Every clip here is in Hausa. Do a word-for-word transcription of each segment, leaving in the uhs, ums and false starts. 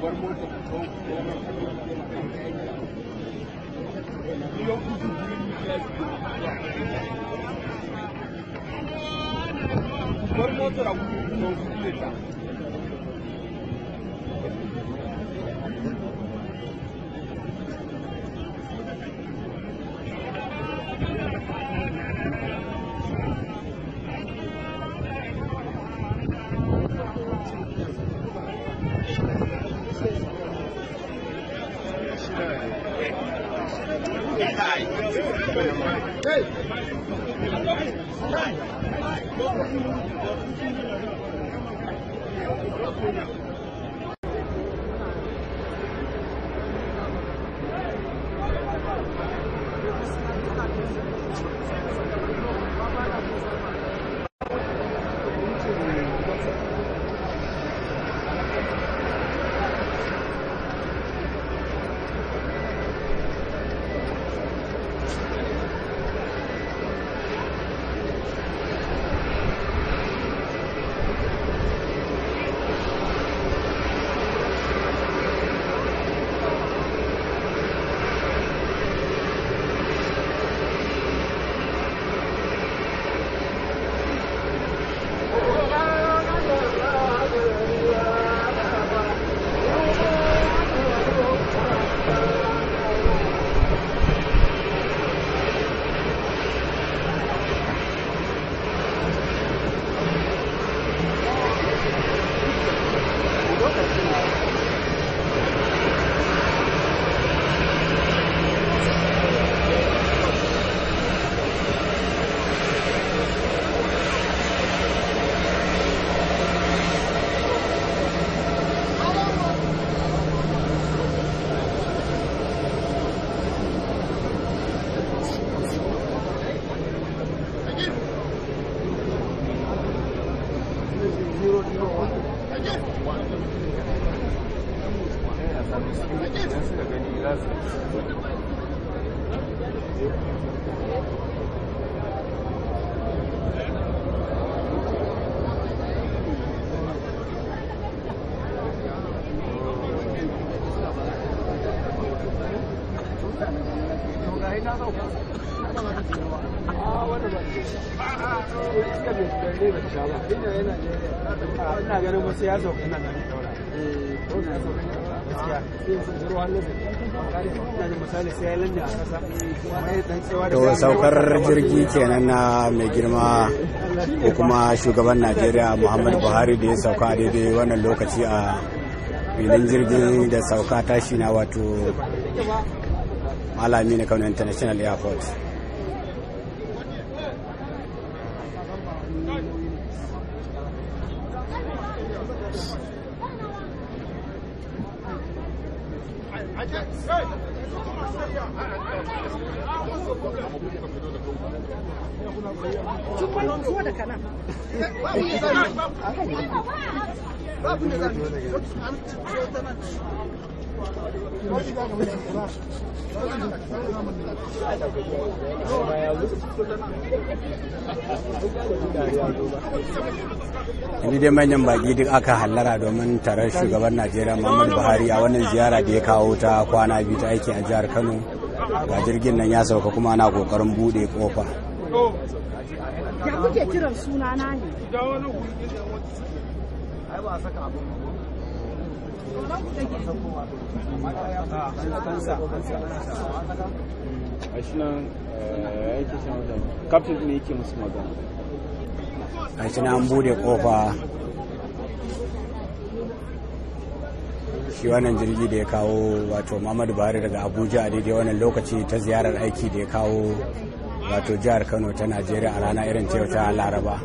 To saukar jirgi kenan na mai girma ko kuma shugaban Najeriya Muhammadu Buhari da ya sauka a daidai wannan lokaci a filin jirgin da sauka tashi na wato Malami na Kano International Airport. Ni dai manyan baki duk aka hallara domin tarar shugaban Najeriya Muhammadu Buhari a wannan ziyara da ya kawo ta kwana biyu ta aiki a jihar Kano. Ga jirgin nan ya sauka kuma ana kokarin bude kofa. Ya kuke kiran sunana ne? Captain ne yake musu magana. A shi an bude kofa shi wannan jirgi da ya kawo wato Muhammadu Buhari daga Abuja a daidai wannan lokaci ta ziyarar aiki da ya kawo wato jihar Kano ta Najeriya a rana irin ta yau ta Laraba.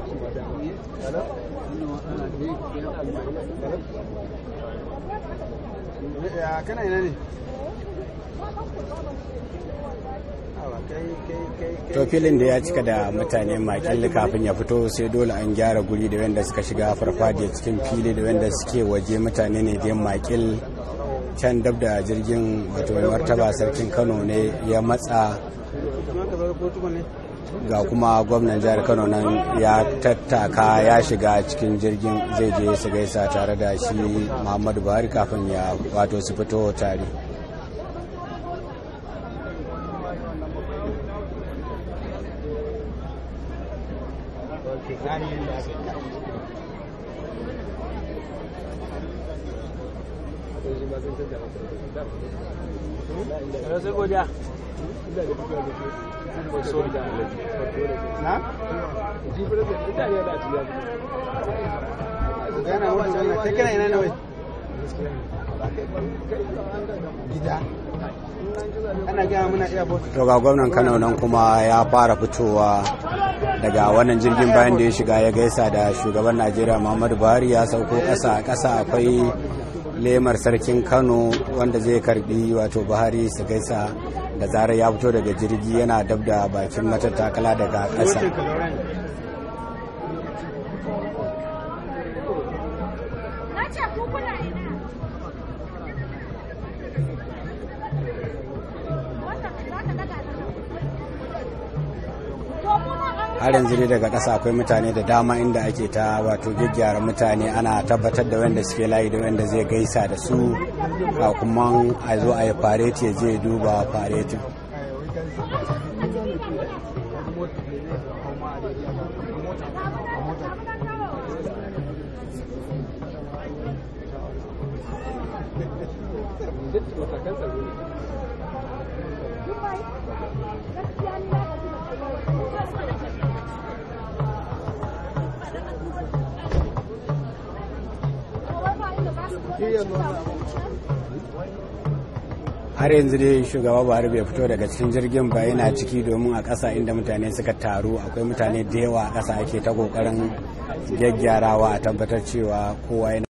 Hello? kana ina ne? To filin da ya cika da mutane makil kafin ya fito sai dole an gyara guri da wanda suka shiga farfajiya cikin fili da wanda suke waje mutane ne da makil. Can dab da jirgin wato martaba sarkin Kano ne ya matsa ga kuma gwamnan jihar Kano nan ya tattaka ya shiga cikin jirgin zai je su gaisa tare da shi Muhammadu Buhari kafin ya wato su fito tare. To ga gwamnan Kano nan kuma ya fara fitowa daga wannan jirgin bayan da ya shiga ya gaisa da shugaban Najeriya Muhammadu Buhari ya sauko ƙasa ƙasa akwai lemar sarkin Kano wanda zai karbi wato Buhari su gaisa da zarar ya fito daga jirgi yana dab da bakin matattakala daga ƙasa. Har yanzu dai daga ƙasa akwai mutane da dama inda ake ta wato gyaggyara mutane ana tabbatar da wanda suke layi da wanda zai gaisa da su a kuma a zo a yi fareti ya je duba faretin. Har yanzu dai shugaba Buhari bai fito daga cikin jirgin ba, yana ciki domin a ƙasa inda mutane suka taru akwai mutane da yawa a ƙasa ake ta ƙoƙarin gyaggyarawa a tabbatar cewa kowa yana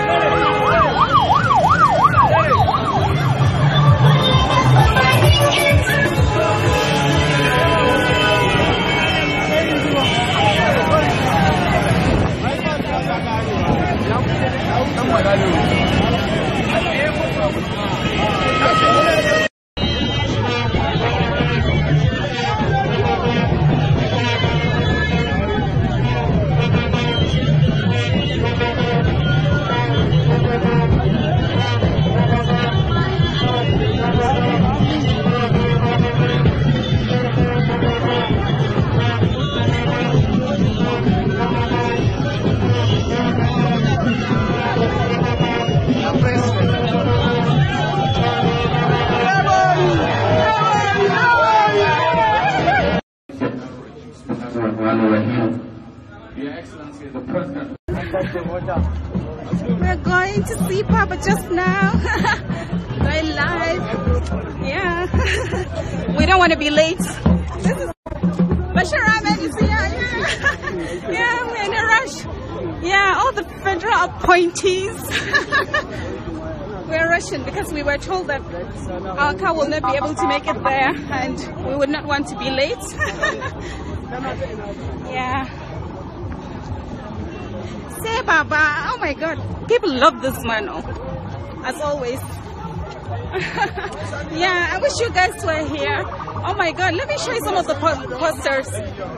Thank you. see Papa just now. Going live. Yeah. We don't want to be late. This is Bashir Ahmed is here. Yeah. Yeah, we're in a rush. Yeah, all the federal appointees. We're rushing because we were told that our car will not be able to make it there and we would not want to be late. Yeah. Say Baba. Oh my God. People love this man, oh, as always. Yeah, I wish you guys were here. Oh my God. Let me show you some of the po posters.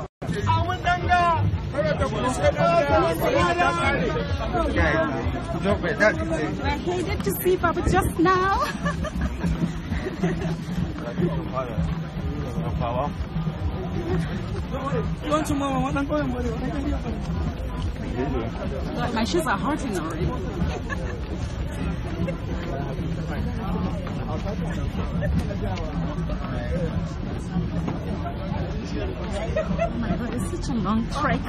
We're headed to see Papa just now. God, my shoes are hurting already. Oh my God, it's such a long trek.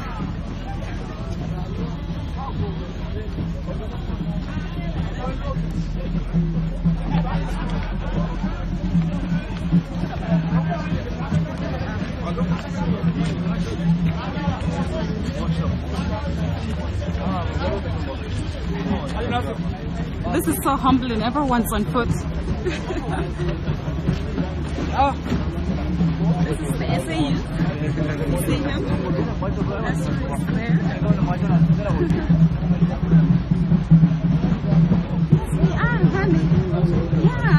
This is so humbling. Everyone's on foot. Oh, this is the S A U. See him? That's right there. Yes, we are, honey. Yeah.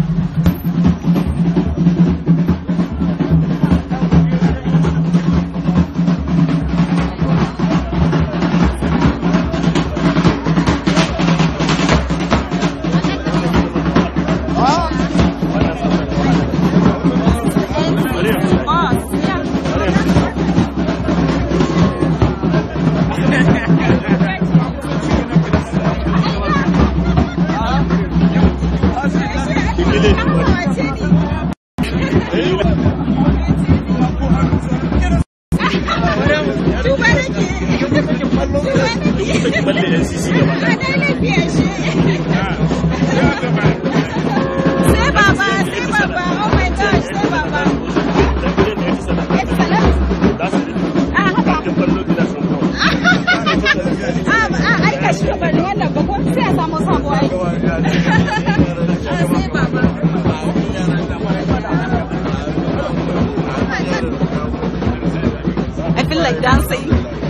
I feel like dancing.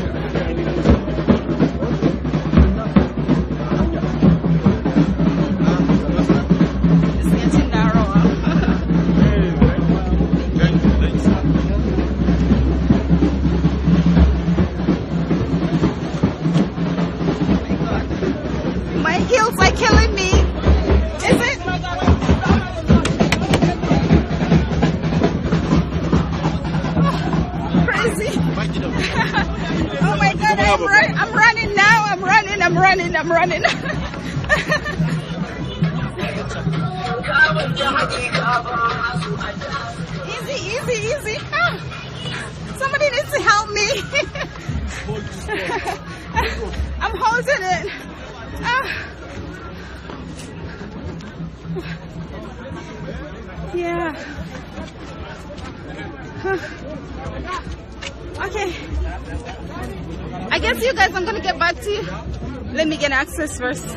It's getting narrower. My heels are killing me. Is it? Crazy. Oh my God, I'm, run I'm running now. I'm running, I'm running, I'm running. Easy, easy, easy. Ah, somebody needs to help me. I'm holding it. Ah. Yeah. Okay. I guess you guys, I'm gonna get back to you. Let me get access first.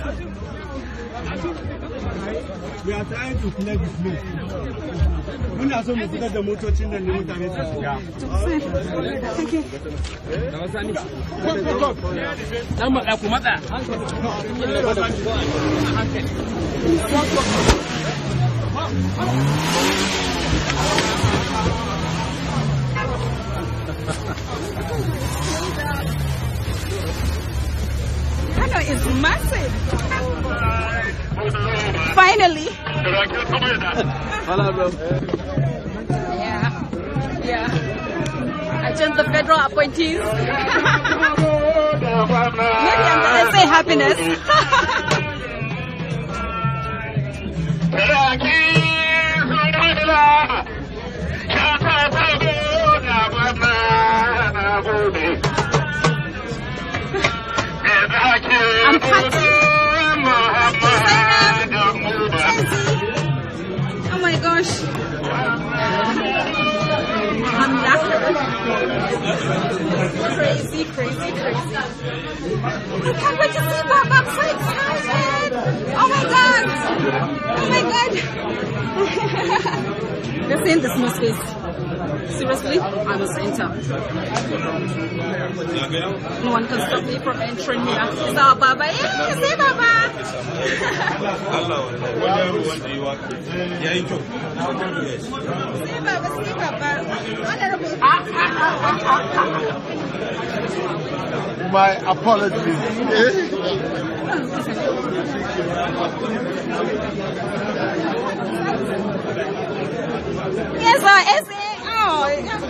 We are trying to clear this place. When are some of the motors in the new Kano is massive. Finally. Yeah. Yeah. I joined the federal appointees. Maybe I'm gonna say happiness. I'm happy. They're saying there's no space. Seriously? I must enter. No one can stop me from entering here. It's our Baba. Yeah, say Baba. Say Baba, say Baba. Honorable. My apologies. Yes, sir. S A. Oh.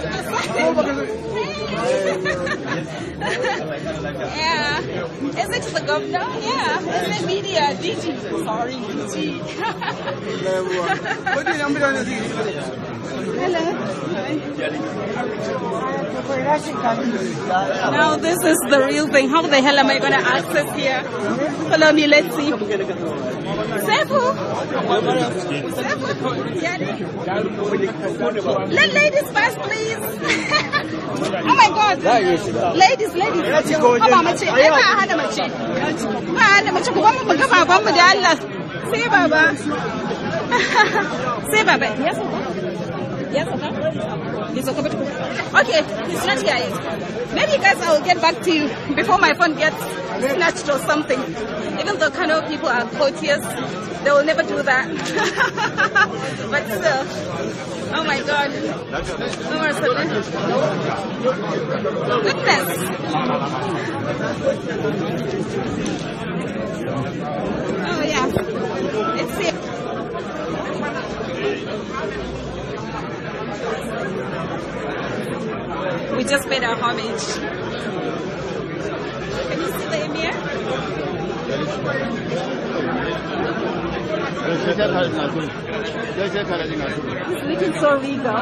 Yeah. Is it the governor? Yeah. Is it media? D G. Sorry, D G. Hello. Now this is the real thing. How the hell am I going to access here? Follow me, let's see. Sefu. Sefu. Let ladies first, please. Oh my God. Ladies, ladies. Haba mace. Ai ba hana mace. Ba hana mace ku bamu ga baban mu da Allah. Sai baba. Sai baba. Yes. Yes, okay. He's okay. Okay, he's not here yet. Maybe guys, I will get back to you before my phone gets snatched or something. Even though Kano people are courteous, they will never do that. But still, oh my God. Oh my goodness. Oh yeah, it's here. We just paid our homage. Can you see the emir? He's looking so regal.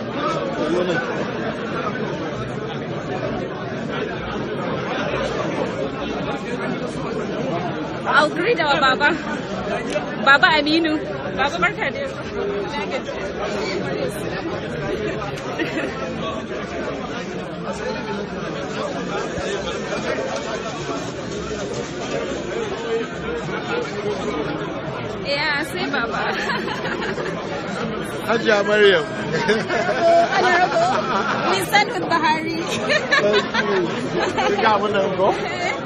I'll greet our Baba. Baba Aminu. Baba Barkade. Yeah, say Baba. Hajiya Maryam. Honorable, we stand with Buhari. You got one of them, bro?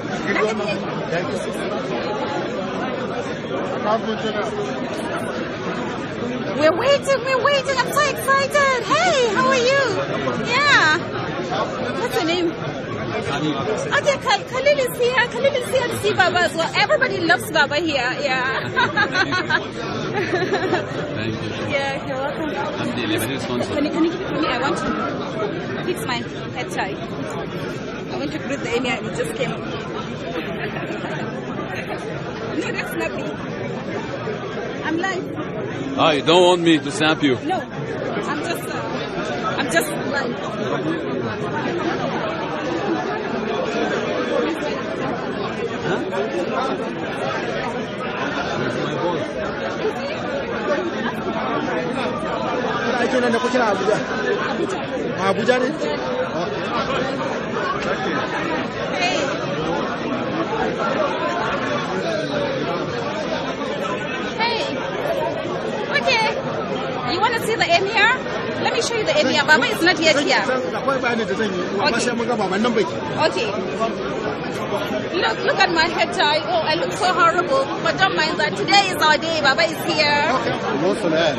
We're waiting, we're waiting. I'm so excited. Hey, how are you? Yeah. What's your name? Okay, Khal Khalil is here. Khalil is here to see Baba as well. Everybody loves Baba here. Yeah. Thank you. Yeah, you're welcome. I'm the eleventh sponsor. Can you, can you give it to me? I want to fix my head tie. I want to greet the emir and it just came. No, that's not me. I'm live. Ah, you don't want me to snap you? No, I'm just, uh, I'm just live. Huh? Where's my boss? Aikin nan da kuke a Abuja. Abuja ne? Hey. Hey. Okay. You want to see the emir? Let me show you the emir. Baba is not yet here. Okay. Okay. Look, look at my head tie. Oh, I look so horrible. But don't mind that. Today is our day. Baba is here. Okay. What's that?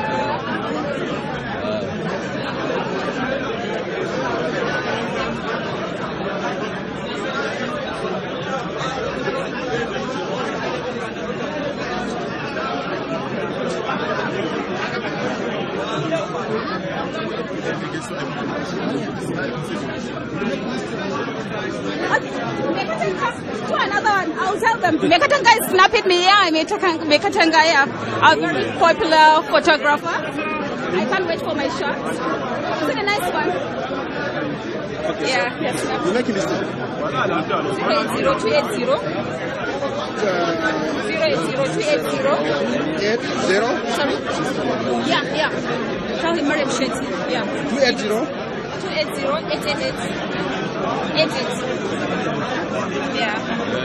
To another one, I'll tell them. Mekatanga is snapping me. Yeah, Mekatanga, yeah. A very popular photographer. I can't wait for my shot. Is it a nice one? Okay, yeah, yes. You like this? zero eight zero two eight zero. zero eight zero two eight zero. eight zero? Sorry? Yeah, yeah. Tell him Mariam Shetty. Yeah. two eight zero? two eight zero eight eight eight. Agent. Yeah.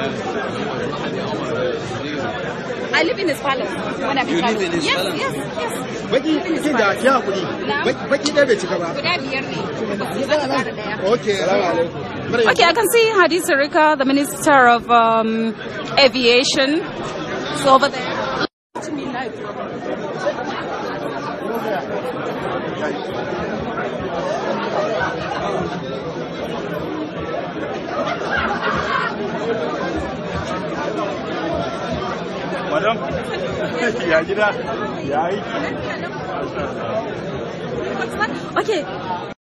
I live in his palace when I'm in You live Kano. in his yes, palace? Yes, yes, Baki kin da ya hakuri. Baki da bai cika ba. Guda biyar ne. Za ka fara daya. Okay, assalamu alaikum. Okay, I can see Hadiza Rika, the Minister of um, Aviation, is over there. To me live. Madam, ya gida, ya yi. Okay.